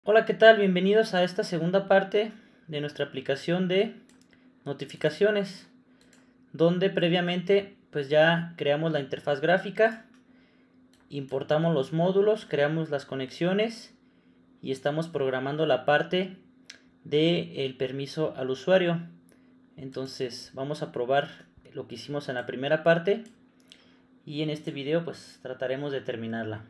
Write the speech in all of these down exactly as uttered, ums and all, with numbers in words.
Hola, ¿qué tal? Bienvenidos a esta segunda parte de nuestra aplicación de notificaciones, donde previamente pues ya creamos la interfaz gráfica, importamos los módulos, creamos las conexiones y estamos programando la parte del permiso al usuario. Entonces vamos a probar lo que hicimos en la primera parte y en este video pues trataremos de terminarla.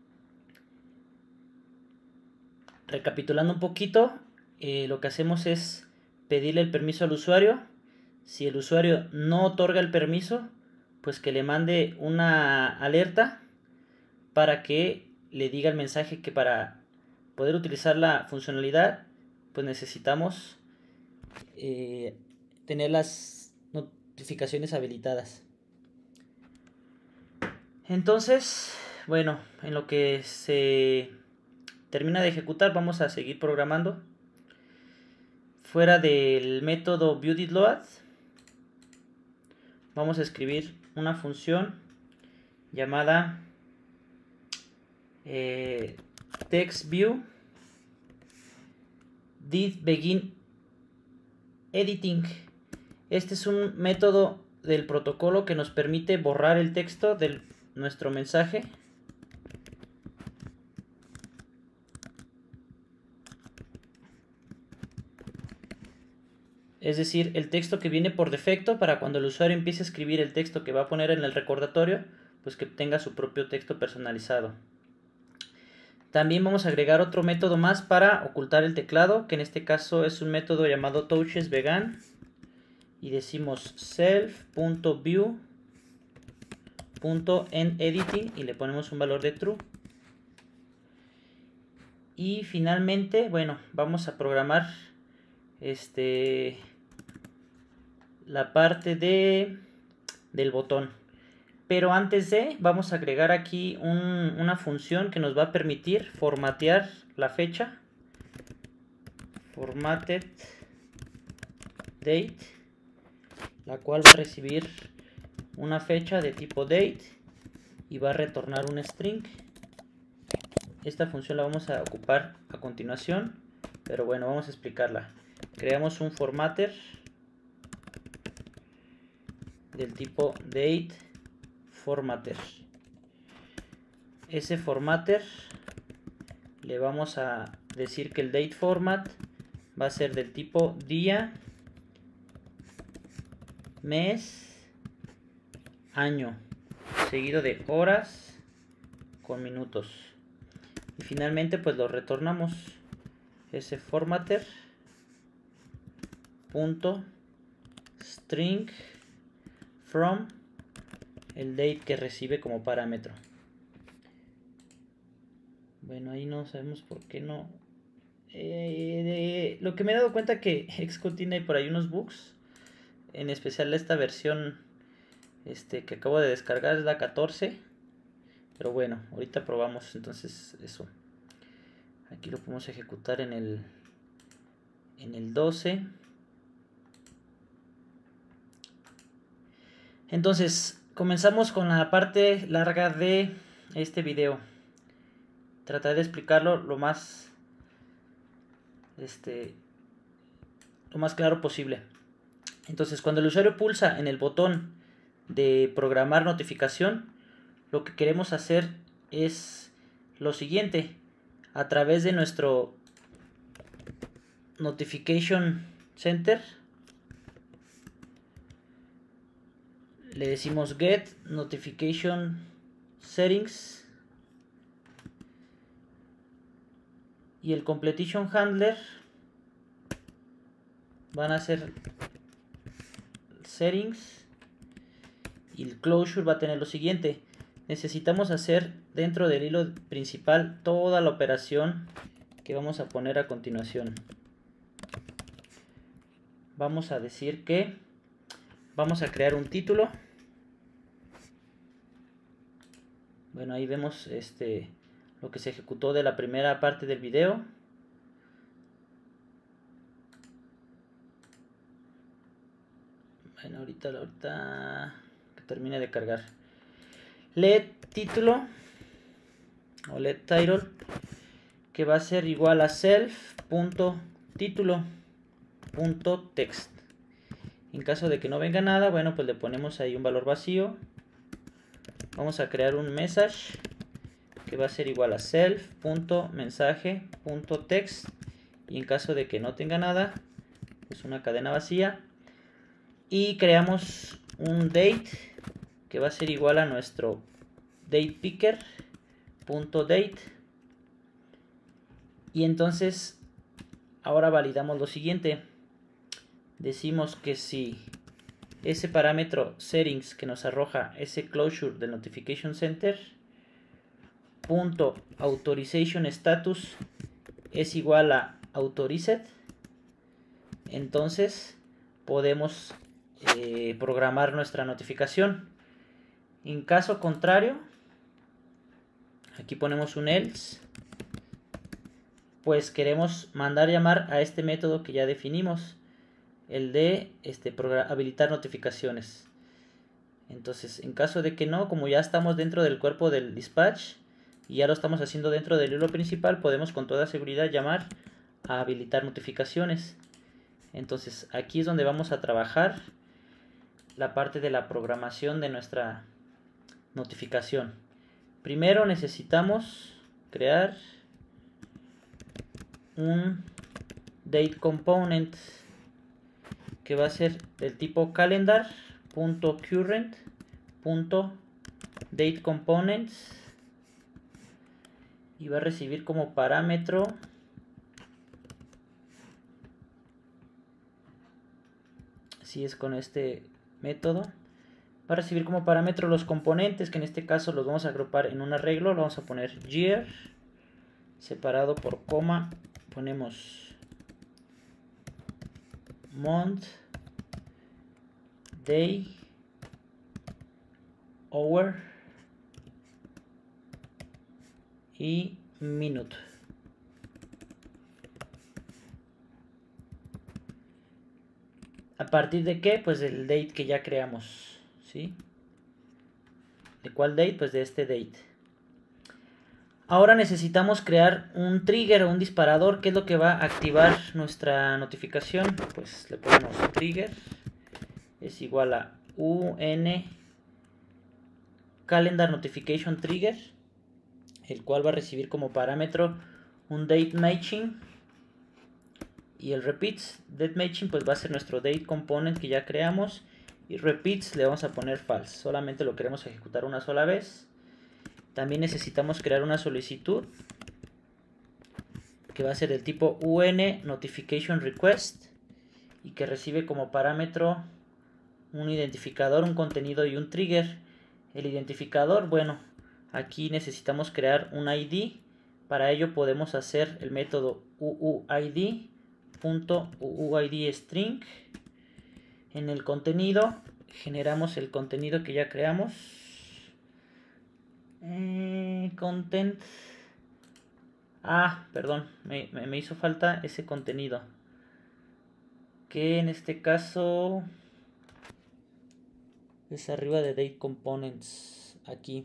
Recapitulando un poquito, eh, lo que hacemos es pedirle el permiso al usuario. Si el usuario no otorga el permiso, pues que le mande una alerta para que le diga el mensaje que para poder utilizar la funcionalidad, pues necesitamos eh, tener las notificaciones habilitadas. Entonces, bueno, en lo que se termina de ejecutar, vamos a seguir programando. Fuera del método viewDidLoad, vamos a escribir una función llamada eh, TextView didBegin editing. Este es un método del protocolo que nos permite borrar el texto de nuestro mensaje. Es decir, el texto que viene por defecto para cuando el usuario empiece a escribir el texto que va a poner en el recordatorio, pues que tenga su propio texto personalizado. También vamos a agregar otro método más para ocultar el teclado, que en este caso es un método llamado touchesBegan. Y decimos self.view.endEditing y le ponemos un valor de true. Y finalmente, bueno, vamos a programar este la parte de del botón. Pero antes de, vamos a agregar aquí un, una función que nos va a permitir formatear la fecha. Formatted date, la cual va a recibir una fecha de tipo date y va a retornar un string. Esta función la vamos a ocupar a continuación, pero bueno, vamos a explicarla. Creamos un formatter del tipo date formatter. Ese formatter le vamos a decir que el date format va a ser del tipo día, mes, año, seguido de horas con minutos. Y finalmente pues lo retornamos. Ese formatter punto string from el date que recibe como parámetro. Bueno, ahí no sabemos por qué no. Eh, lo que me he dado cuenta que Xcode tiene por ahí unos bugs, en especial esta versión este, que acabo de descargar es la catorce. Pero bueno, ahorita probamos entonces eso. Aquí lo podemos ejecutar en el en el doce. Entonces, comenzamos con la parte larga de este video. Trataré de explicarlo lo más este lo más claro posible. Entonces, cuando el usuario pulsa en el botón de programar notificación, lo que queremos hacer es lo siguiente. A través de nuestro Notification Center le decimos get notification settings y el completion handler van a ser settings y el closure va a tener lo siguiente. Necesitamos hacer dentro del hilo principal toda la operación que vamos a poner a continuación. Vamos a decir que vamos a crear un título. Bueno, ahí vemos este lo que se ejecutó de la primera parte del video. Bueno, ahorita, ahorita que termine de cargar. Let título o let title, que va a ser igual a self.título.text. En caso de que no venga nada, bueno, pues le ponemos ahí un valor vacío. Vamos a crear un message que va a ser igual a self.mensaje.text. Y en caso de que no tenga nada, pues una cadena vacía. Y creamos un date que va a ser igual a nuestro datepicker.date. Y entonces ahora validamos lo siguiente. Decimos que si ese parámetro settings que nos arroja ese closure del notification center punto authorization status es igual a authorized, entonces podemos eh, programar nuestra notificación. En caso contrario, aquí ponemos un else, pues queremos mandar llamar a este método que ya definimos, el de este, habilitar notificaciones. Entonces, en caso de que no, como ya estamos dentro del cuerpo del dispatch y ya lo estamos haciendo dentro del hilo principal, podemos con toda seguridad llamar a habilitar notificaciones. Entonces, aquí es donde vamos a trabajar la parte de la programación de nuestra notificación. Primero necesitamos crear un date component que va a ser del tipo calendar.current.dateComponents y va a recibir como parámetro si es con este método, va a recibir como parámetro los componentes, que en este caso los vamos a agrupar en un arreglo. Lo vamos a poner year separado por coma, ponemos month, day, hour y minute. ¿A partir de qué? Pues del date que ya creamos, ¿sí? ¿De cuál date? Pues de este date. Ahora necesitamos crear un trigger o un disparador. ¿Qué es lo que va a activar nuestra notificación? Pues le ponemos trigger es igual a un calendar notification trigger, el cual va a recibir como parámetro un date matching. Y el repeats, date matching, pues va a ser nuestro date component que ya creamos. Y repeats le vamos a poner false, solamente lo queremos ejecutar una sola vez. También necesitamos crear una solicitud que va a ser del tipo un notification request y que recibe como parámetro un identificador, un contenido y un trigger. El identificador, bueno, aquí necesitamos crear un I D. Para ello podemos hacer el método uuid.uuidstring. En el contenido generamos el contenido que ya creamos. Eh, content. Ah, perdón, me, me, me hizo falta ese contenido. Que en este caso es arriba de date components. Aquí.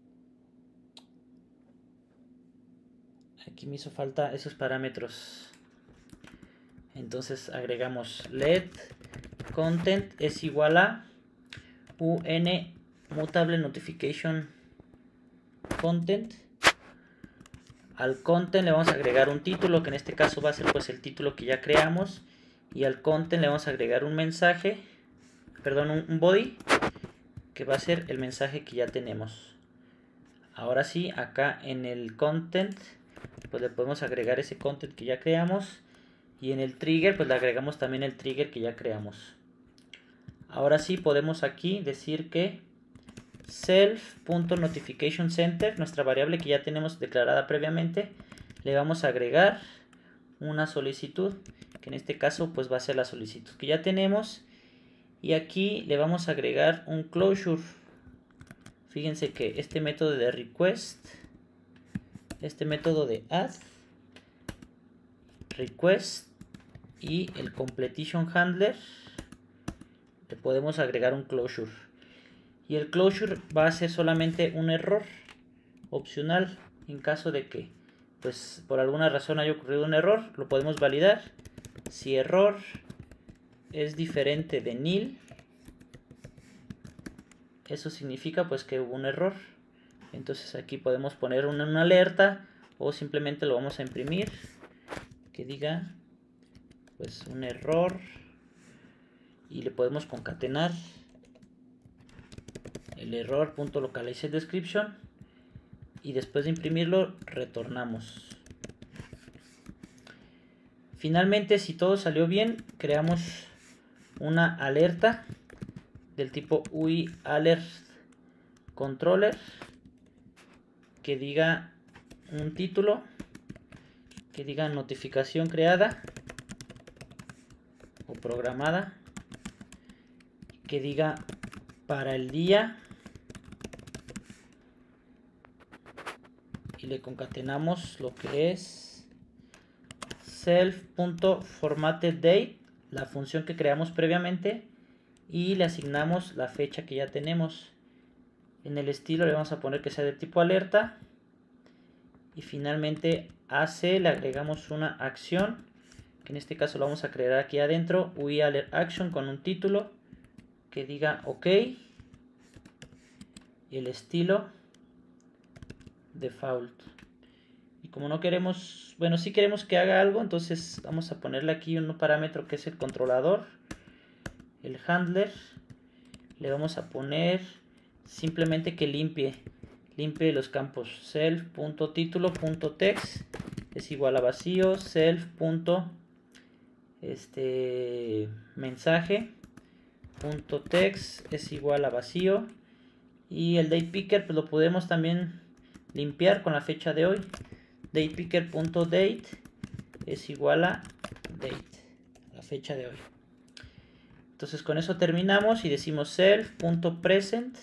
Aquí me hizo falta esos parámetros. Entonces agregamos let content es igual a un mutable notification content. Al content le vamos a agregar un título, que en este caso va a ser pues el título que ya creamos. Y al content le vamos a agregar un mensaje, perdón, un, un body, que va a ser el mensaje que ya tenemos. Ahora sí, acá en el content pues le podemos agregar ese content que ya creamos. Y en el trigger pues le agregamos también el trigger que ya creamos. Ahora sí podemos aquí decir que self.notificationCenter, nuestra variable que ya tenemos declarada previamente, le vamos a agregar una solicitud, que en este caso pues va a ser la solicitud que ya tenemos. Y aquí le vamos a agregar un closure. Fíjense que este método de request, este método de add, request y el completion handler, le podemos agregar un closure. Y el closure va a ser solamente un error opcional en caso de que pues por alguna razón haya ocurrido un error, lo podemos validar. Si error es diferente de nil, eso significa pues que hubo un error. Entonces aquí podemos poner una, una alerta, o simplemente lo vamos a imprimir que diga pues un error, y le podemos concatenar el error.localizeDescription, y después de imprimirlo retornamos. Finalmente, si todo salió bien, creamos una alerta del tipo U I alert controller que diga un título, que diga notificación creada o programada, que diga para el día, y le concatenamos lo que es self.formatedDate, la función que creamos previamente, y le asignamos la fecha que ya tenemos. En el estilo le vamos a poner que sea de tipo alerta, y finalmente a C le agregamos una acción, que en este caso lo vamos a crear aquí adentro, U I alert action, con un título que diga OK, y el estilo default. Y como no queremos, bueno, si queremos que haga algo, entonces vamos a ponerle aquí un parámetro que es el controlador, el handler. Le vamos a poner simplemente que limpie limpie los campos self.título.text es igual a vacío, self. Este mensaje punto text es igual a vacío, y el date picker pues lo podemos también limpiar con la fecha de hoy. datepicker.date es igual a date, la fecha de hoy. Entonces con eso terminamos y decimos self.present,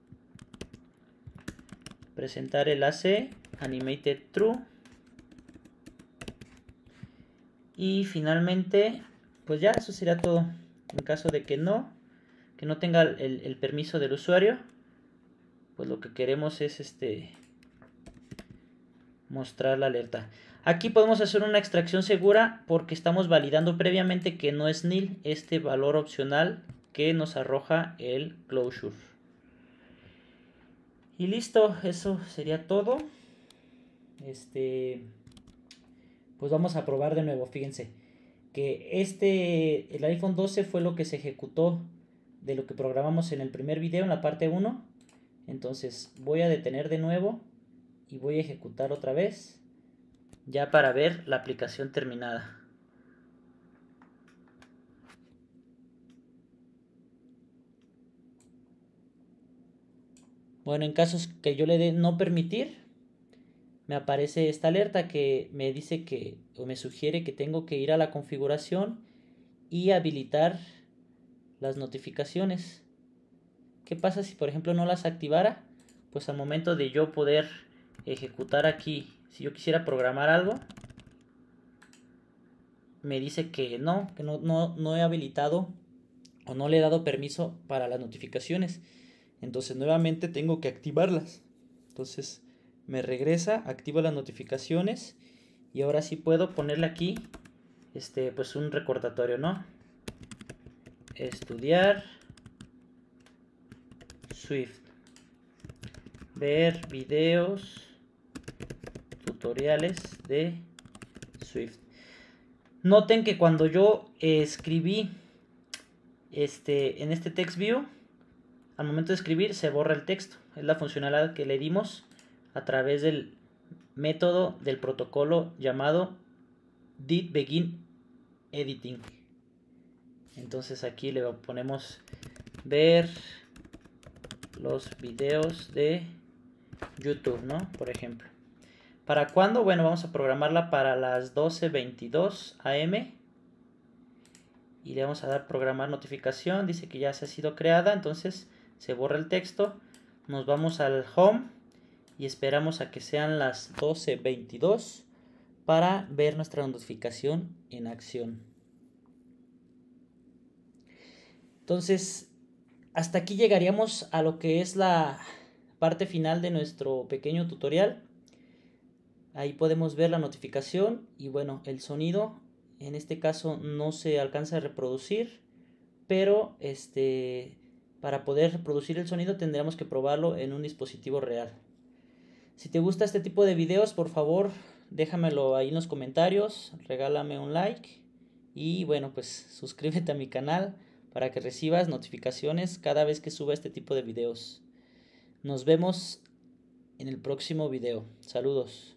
presentar el A C, animated true, y finalmente pues ya eso sería todo. En caso de que no que no tenga el, el permiso del usuario, pues lo que queremos es este mostrar la alerta. Aquí podemos hacer una extracción segura porque estamos validando previamente que no es nil este valor opcional que nos arroja el closure. Y listo, eso sería todo. Este, pues vamos a probar de nuevo. Fíjense que este, el iPhone doce fue lo que se ejecutó de lo que programamos en el primer video, en la parte uno. Entonces voy a detener de nuevo y voy a ejecutar otra vez, ya para ver la aplicación terminada. Bueno, en casos que yo le dé no permitir, me aparece esta alerta que me dice que, o me sugiere que tengo que ir a la configuración y habilitar las notificaciones. ¿Qué pasa si por ejemplo no las activara? Pues al momento de yo poder ejecutar aquí, si yo quisiera programar algo, me dice que no, que no, no, no he habilitado o no le he dado permiso para las notificaciones. Entonces nuevamente tengo que activarlas. Entonces me regresa, activo las notificaciones, y ahora sí puedo ponerle aquí este, pues un recordatorio, ¿no? Estudiar Swift, ver videos tutoriales de Swift. Noten que cuando yo eh, escribí este, en este text view, al momento de escribir se borra el texto. Es la funcionalidad que le dimos a través del método del protocolo llamado didBeginEditing. Entonces aquí le ponemos ver los videos de YouTube, ¿no? Por ejemplo. ¿Para cuándo? Bueno, vamos a programarla para las doce veintidós a eme. Y le vamos a dar programar notificación. Dice que ya se ha sido creada. Entonces se borra el texto. Nos vamos al home y esperamos a que sean las doce veintidós para ver nuestra notificación en acción. Entonces, hasta aquí llegaríamos a lo que es la parte final de nuestro pequeño tutorial. Ahí podemos ver la notificación y bueno, el sonido en este caso no se alcanza a reproducir, pero este, para poder reproducir el sonido tendremos que probarlo en un dispositivo real. Si te gusta este tipo de videos, por favor déjamelo ahí en los comentarios, regálame un like y bueno, pues suscríbete a mi canal para que recibas notificaciones cada vez que suba este tipo de videos. Nos vemos en el próximo video. Saludos.